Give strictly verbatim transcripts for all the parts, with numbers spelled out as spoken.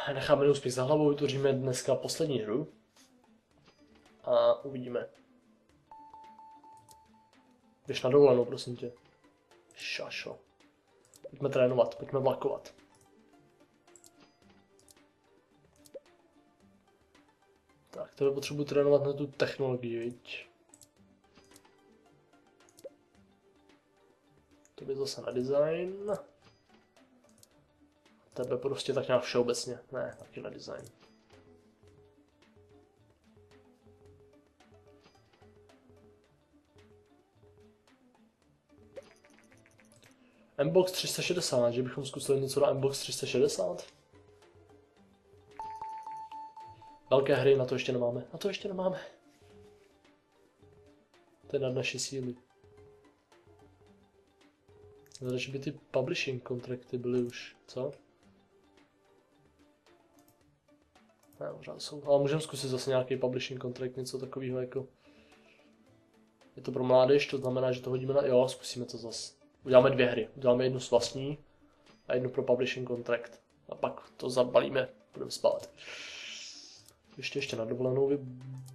necháme neúspěch za hlavou, vytvoříme dneska poslední hru. A uvidíme. Běž na dovolenou, prosím tě. Šašo. Pojďme trénovat, pojďme vlakovat. Tak, to potřebuji trénovat na tu technologii, viď? To by zase na design. Tebe prostě tak nějak všeobecně, ne, taky na design. Mbox tři sta šedesát, že bychom zkusili něco na Mbox tři sta šedesát? Velké hry na to ještě nemáme, na to ještě nemáme. To je nad naše síly. Zdá, že by ty publishing kontrakty byly už, co? Ne, možná jsou, ale můžeme zkusit zase nějaký publishing kontrakt, něco takového jako... Je to pro mládež, to znamená, že to hodíme na... Jo, zkusíme to zase. Uděláme dvě hry, uděláme jednu s vlastní a jednu pro publishing kontrakt. A pak to zabalíme, budeme spát. Ještě ještě na dovolenou vy...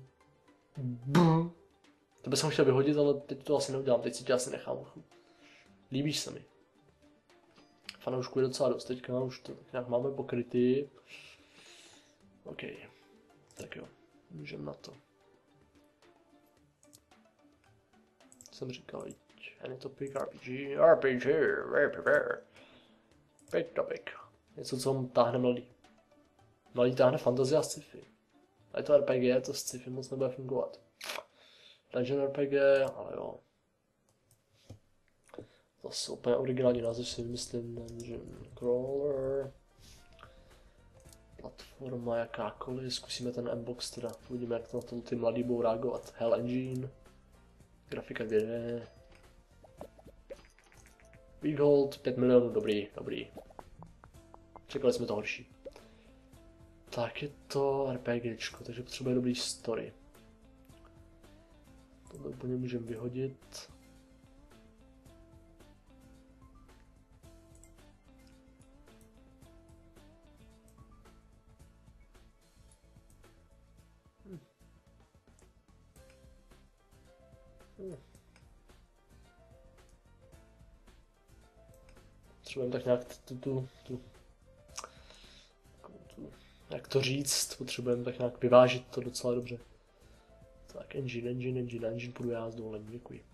To bych jsem chtěl vyhodit, ale teď to asi neudělám, teď si tě asi nechám. Líbíš se mi. Fanoušků je docela dost, teďka už to tak nějak máme pokrytý. OK, tak jo, můžeme na to. Jsem říkal, any topic, R P G, R P G, big topic. Něco, co táhne mladý. Mladý táhne fantasy a sci-fi. A je to R P G, to sci-fi moc nebude fungovat. Legend R P G, ale jo. Zase úplně originální název si vymyslím, Dungeon Crawler. Platforma jakákoliv, zkusíme ten Mbox teda, uvidíme jak to na to ty mladí budou reagovat. Hell Engine. Grafika dvě D. Weekhold, pět milionů, dobrý, dobrý. Čekali jsme to horší. Tak je to RPGčko, takže potřebuje dobrý story. Tohle úplně můžeme vyhodit. Hm. Hm. Potřebujeme tak nějak tu, tu, tu, tu, jak to říct, potřebujeme tak nějak vyvážit to docela dobře. Tak, engine, engine, engine, engine, půjdu já s dovolením, děkuji.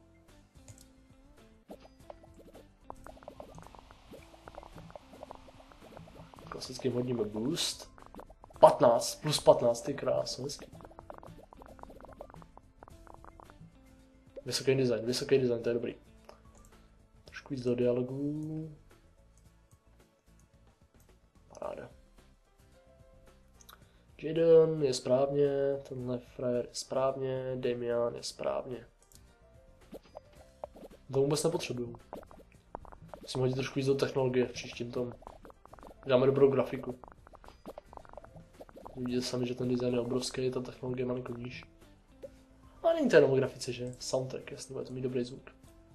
Klasickým hodíme boost. patnáct, plus patnáct, ty krásno, hezky. Vysoký design, vysoký design, to je dobrý. Trošku víc do dialogů. Paráda. Jaden je správně, tenhle frajer je správně, Damian je správně. To vůbec nepotřebuju. Musím hodit trošku víc do technologie v příštím tom. Dáme dobrou grafiku. Vidíte sami, že ten design je obrovský, ta technologie je malinko níž. A není to jenom o grafice, že? Soundtrack, jasně, bude to mít dobrý zvuk.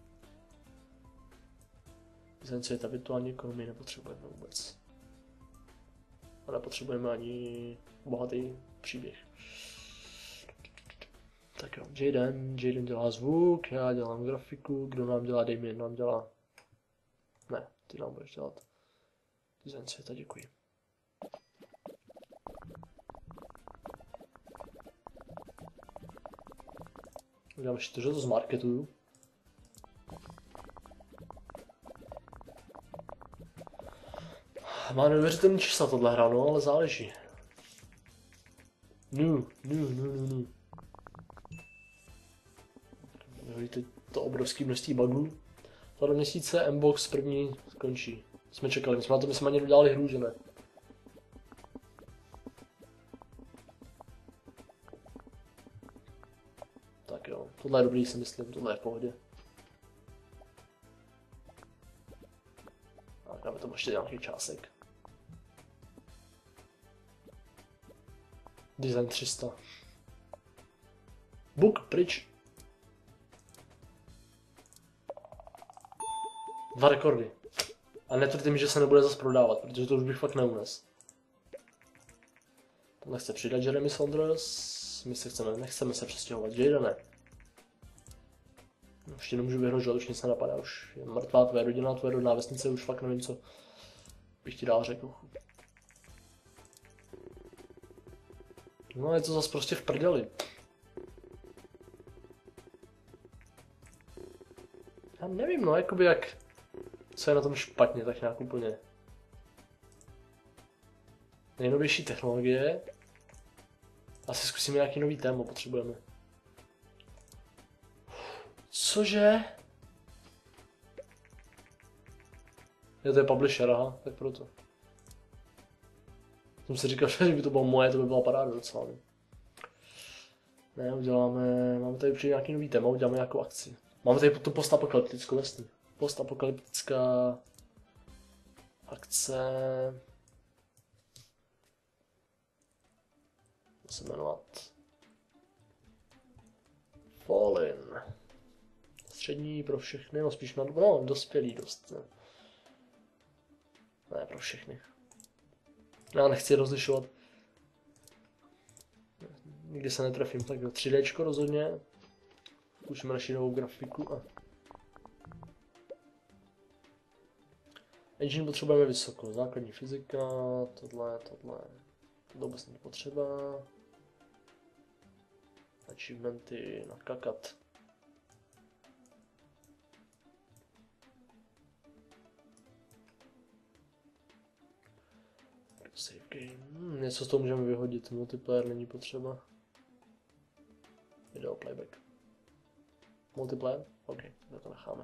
Design světa, virtuální ekonomii nepotřebujeme vůbec. A nepotřebujeme ani bohatý příběh. Tak jo, Jaden, Jaden dělá zvuk, já dělám grafiku, kdo nám dělá, Damien nám dělá... Ne, ty nám budeš dělat. Design světa, děkuji. Udělám ještě to, že to zmarketuju. Má neuvěřitelný čísla tohle hra, no, ale záleží. Nu, nu, nu, nu, nu. Vidíte to obrovské množství bugů. Tohle měsíce Mbox první skončí. Jsme čekali, my jsme na to, my jsme ani udělali hru, že ne? Tak jo, tohle je dobrý, si myslím, tohle je v pohodě. Tak dáme tomu ještě nějaký čásek. Design tři sta. Book, pryč. Dva rekordy. A netvrdím, že se nebude zase prodávat, protože to už bych fakt neunes. Tam nechce přidat Jeremy Saunders. My se chceme, nechceme se přestěhovat. Jadene. Ještě nemůžu vyhrožovat, už nic nenapadá. Už je mrtvá tvoje rodina, tvoje rodná vesnice, už fakt nevím, co bych ti dál řekl. No je to zase prostě v prdeli. Já nevím, no, jakoby jak... Co je na tom špatně, tak nějak úplně... Nejnovější technologie. Asi zkusíme nějaký nový téma, potřebujeme. Cože? Je to je publisher, aha, tak proto. Jsem si říkal, že by to bylo moje, to by byla paráda docela. Ne, ne uděláme, máme tady určitě nějaký nový téma, uděláme nějakou akci. Máme tady tu postapokalyptickou, jasný. Postapokalyptická akce. Co se jmenovat? Fallen. Střední pro všechny, no spíš na no, dospělý dost. Ne. ne, pro všechny. Já nechci rozlišovat. Nikdy se netrefím, tak jo, tři déčko rozhodně. Zkusíme naši novou grafiku a... Engine potřebujeme vysoko, základní fyzika, tohle, tohle. To vůbec není potřeba. Achievementy nakakat. Save game. Hmm, něco z toho můžeme vyhodit, multiplayer není potřeba. Video playback. Multiplayer? OK, to necháme.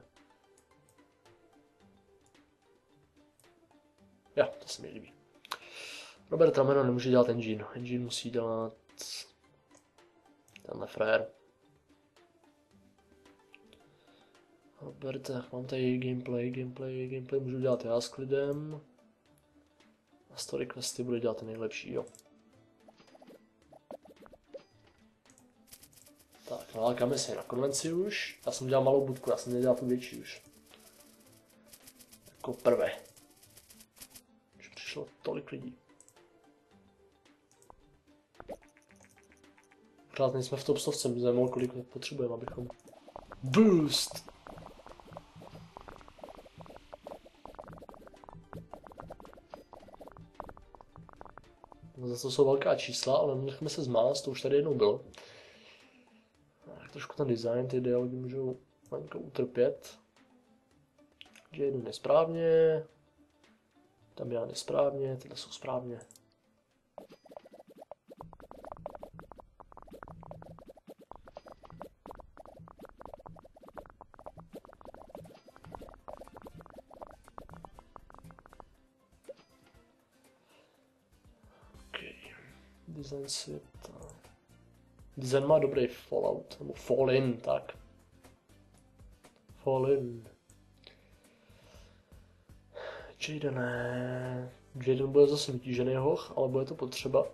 Jo, to se mi líbí. Robert Rameno nemůže dělat engine. Engine musí dělat tenhle frajer. Robert, tak mám tady gameplay, gameplay, gameplay můžu dělat já s klidem. A story questy bude dělat ten nejlepší, jo. Tak, nalákáme se na konvenci už. Já jsem dělal malou budku, já jsem nedělal tu větší už. Jako prvé. Už přišlo tolik lidí. Pořád nejsme v top stovce, mě zajímalo, kolik potřebujeme, abychom... Boost! No zase to jsou velká čísla, ale nechme se zmást, to už tady jednou bylo. Tak trošku ten design, ty dialogy můžou malinko utrpět. Že jednu nesprávně, tam já nesprávně, tyhle jsou správně. Design světa. Design má dobrý Fallout, nebo Fallen, tak. Fallen. Jaden ne. Jaden bude zase vytížený hoch, ale bude to potřeba.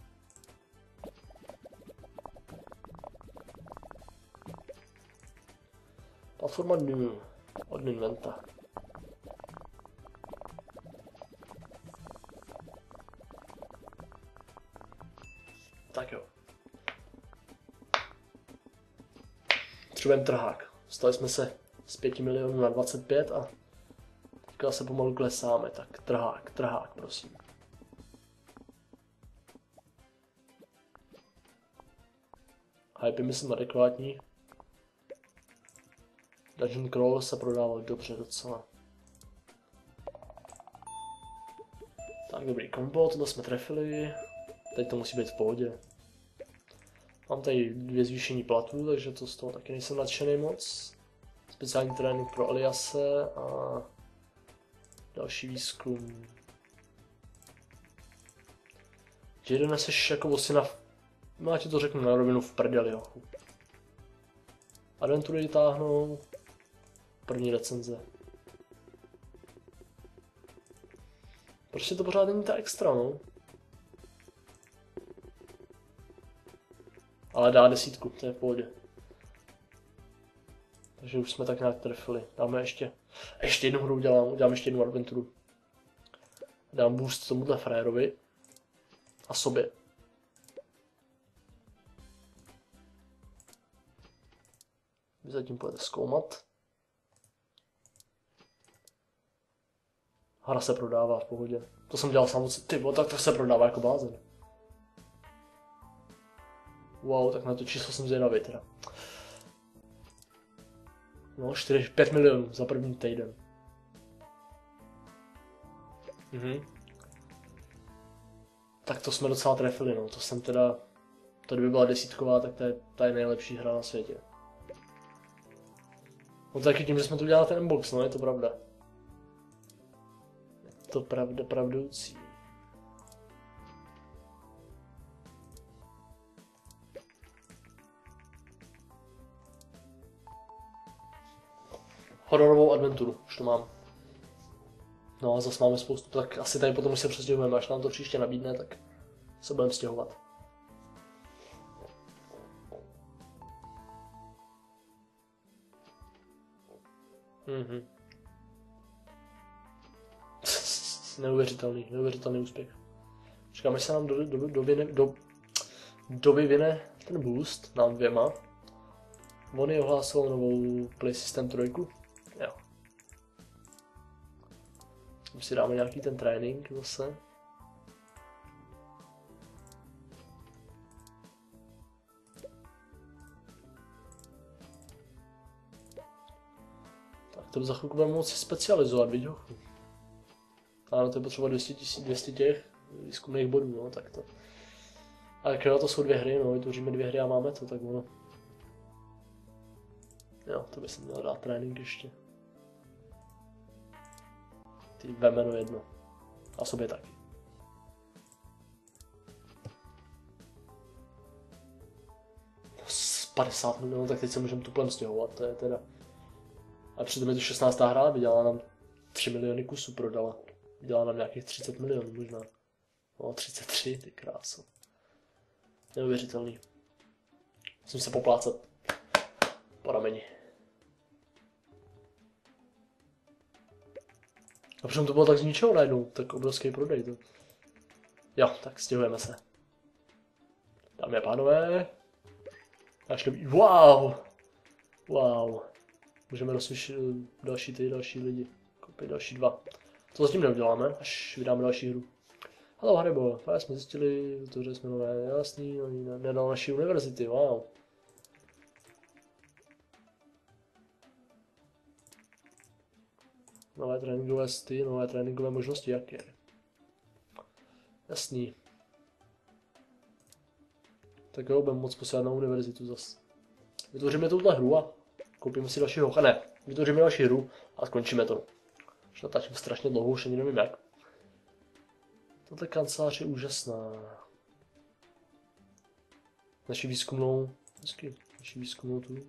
Platforma New od Inventa. Tak jo. Potřebujeme trhák. Stali jsme se z pěti milionů na dvacet pět a teďka se pomalu klesáme. Tak trhák, trhák, prosím. Hype myslím adekvátní. Dungeon Crawl se prodával dobře docela. Tak dobrý kombo, tohle jsme trefili. Teď to musí být v pohodě. Mám tady dvě zvýšení platů, takže to z toho taky nejsem nadšený moc. Speciální trénink pro Eliase a další výzkum. Jeden seš jako osina, no já ti to řeknu na rovinu, v prdeli, hochu. Adventury táhnou, první recenze. Prostě to pořád není ta extra, no. Ale dá desítku, to je v pohodě. Takže už jsme tak nějak trefili. Dáme ještě, ještě jednu hru udělám, udělám ještě jednu adventuru. Dám boost tomuhle frajerovi a sobě. Vy zatím půjdete zkoumat. Hra se prodává v pohodě. To jsem dělal samozřejmě. Ty, tak to se prodává jako blázen. Wow, tak na to číslo jsem zvědavý teda. No, čtyři, pět milionů za první týden. Mhm. Tak to jsme docela trefili, no. To jsem teda... To kdyby byla desítková, tak to je, to je nejlepší hra na světě. No taky tím, že jsme tu dělali ten unbox, no, je to pravda. Je to pravda, pravdoucí. Hororovou adventuru, už to mám. No a zase máme spoustu, tak asi tady potom už se přestěhujeme, až nám to příště nabídne, tak se budeme stěhovat. Mhm. Neuvěřitelný, neuvěřitelný úspěch. Čekám, až se nám do, do, do, vyne, do, do vyvine ten boost, nám dvěma. Oni ohlásil novou PlaySystem tři. Jo. Už si dáme nějaký ten trénink zase. Tak to za chvilku budeme moci specializovat, vidíš? Ano, to je potřeba dvě stě tisíc, dvě stě těch výzkumných bodů, no, tak to. A jak jo, to jsou dvě hry, no, vytvoříme dvě hry a máme to, tak ono. Jo, to by se měl dát trénink ještě. Ty vemeno jedno. A sobě taky. padesát milionů, tak teď se můžeme tuplem stěhovat, to je teda. A přitom je to šestnáctá hra, vydělala nám tři miliony kusů, prodala. Vydělala nám nějakých třicet milionů možná. No, třicet tři, ty kráso. Neuvěřitelný. Musím se poplácat po rameni. A přitom to bylo tak z ničeho najednou, tak obrovský prodej to. Jo, tak stěhujeme se. Dámy a pánové. Až dobrý. Wow! Wow. Můžeme rozsvíšit další ty, další lidi. Koupit další dva. To zatím neuděláme, až vydáme další hru. Hello Haribo, právě jsme zjistili, že jsme nové, jasný, oni nedal naší univerzity, wow. Nové tréninkové sty, nové tréninkové možnosti, jaké? Jasný. Tak jo, budeme moc posílat na univerzitu zas. Vytvoříme tuhle hru a koupíme si další hocha. Ne, vytvoříme další hru a skončíme to. Už natáčím strašně dlouho, už ani nevím jak. Tato kancelář je úžasná. Naši výzkumnou, hezky, naši výzkumnou tu.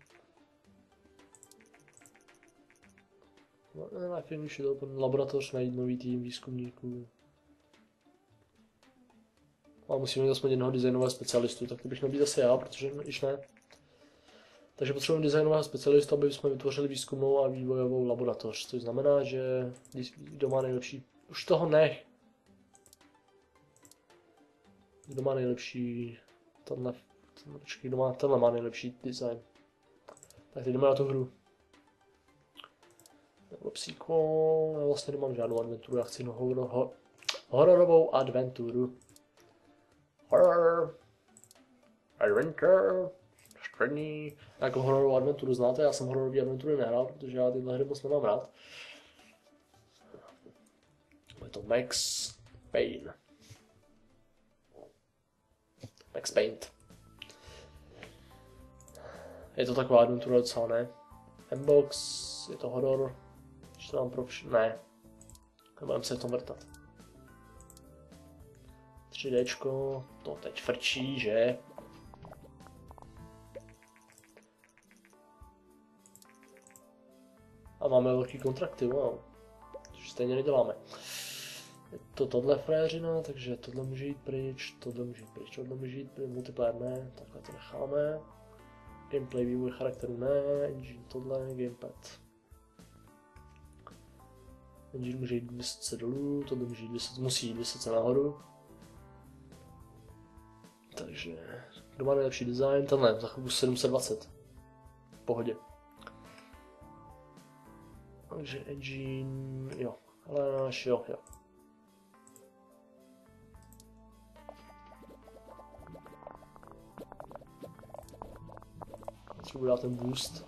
Najfajnější to laboratoř, najít nový tým výzkumníků. A musíme mít aspoň jednoho designového specialistu, tak to bych měl být zase já, protože již ne. Takže potřebujeme designového specialistu, aby jsme vytvořili výzkumnou a vývojovou laboratoř, což znamená, že kdo má nejlepší, už toho nech. Kdo má nejlepší, tenhle, počkej, kdo má, tenhle má nejlepší design. Tak teď jdeme na tu hru. Psíko, já vlastně nemám žádnou adventuru, já chci horor, ho, hororovou adventuru. Horror, adventure, střední. Jako hororovou adventuru znáte, já jsem hororový adventury nehrál, protože já tyhle hry moc nemám rád. Je to Max Payne. Max Paint. Je to taková adventura docela, ne? M-box, je to horor. Ještě mám pro vš... Ne. Nebudeme se v tom vrtat. tři déčko, to teď frčí, že? A máme velký kontrakty, wow. Což stejně neděláme. Je to tohle frajeřina, takže tohle může jít pryč, tohle může jít pryč, tohle může jít pryč, multiplayer ne, takhle to necháme. Gameplay, vývoj charakteru ne, engine tohle, gamepad. Engine může jít vysoce dolů, tohle může jít vysoce, musí jít vysoce nahoru. Takže, kdo má nejlepší design? Tenhle, za chvilku sedm set dvacet. V pohodě. Takže engine, jo, ale náš, jo, jo. Potřebuji dát ten boost.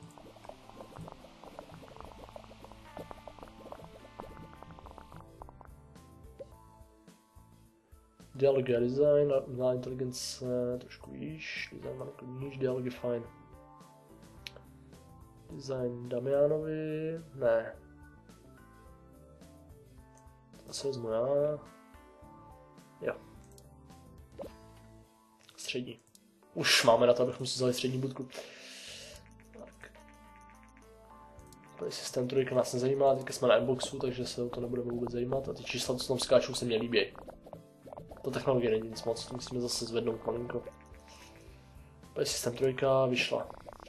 Dialogy a design, umělá inteligence trošku výš, design má trošku níž, dialogy fajn. Design Damianovi, ne. To se vezmu já. Jo. Střední. Už máme na to, abychom si vzali střední budku. Tak. Tady systém trojka nás nezajímá, teďka jsme na Mboxu, takže se o to nebudeme vůbec zajímat. A ty čísla, co tam skáčou, se mě líbí. Ta technologie není nic moc, to musíme zase zvednout malinko. Tady systém trojka vyšla.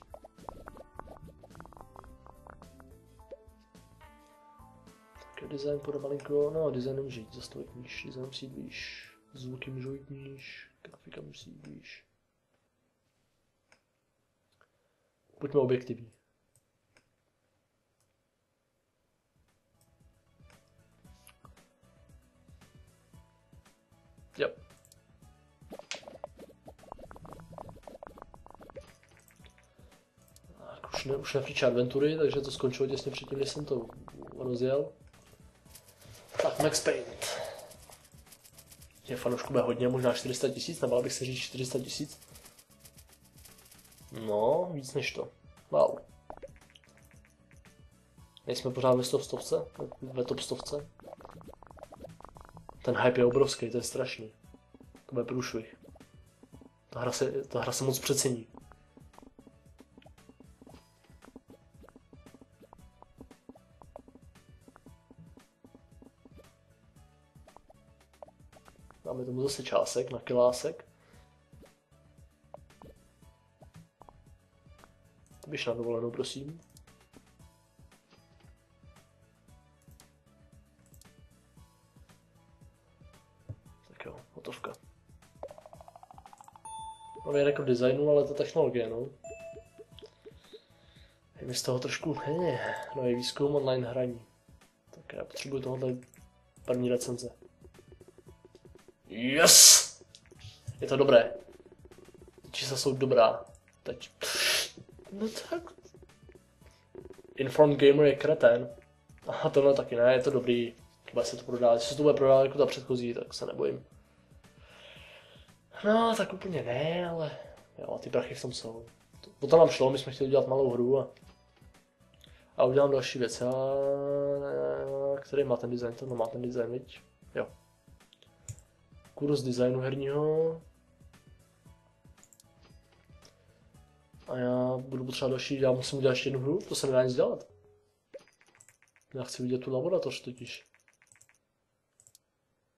Tak design půjde malinko, no design nemůže jít zase tolik níž, design musí jít výš, zvuky můžou jít níž, grafika musí jít výš. Buďme objektivní. Jo. Tak, už, ne, už nefričí adventury, takže to skončilo těsně předtím, než jsem to rozjel. Tak, Max Paint. Je fanoušků bude hodně, možná čtyři sta tisíc, nebál bych se říct čtyři sta tisíc. No, víc než to. Wow. Nejsme pořád ve stovce, ve top stovce. Ten hype je obrovský, to je strašný. To bude průšvih. Ta hra se, ta hra se moc přecení. Dáme tomu zase čásek na kilásek. Běž na dovolenou, prosím. Tak jo, hotovka. Nový rekord designu, ale to technologie, no. Je mi z toho trošku, hej, nový výzkum, online hraní. Tak já potřebuji tohohle první recenze. Yes! Je to dobré. Čísla jsou dobrá. Teď. No tak. Informed Gamer je kretén. Aha, tohle taky ne, je to dobrý. Bude se to prodávat. Jestli se to bude prodávat jako ta předchozí, tak se nebojím. No, tak úplně ne, ale jo, ty prachy v tom jsou. O to nám šlo, my jsme chtěli dělat malou hru a, a udělám další věc. A, který má ten design? To má ten design, viď? Jo. Kurz designu herního. A já budu potřebovat další, já musím udělat ještě jednu hru, to se nedá nic dělat. Já chci vidět tu laboratoř totiž.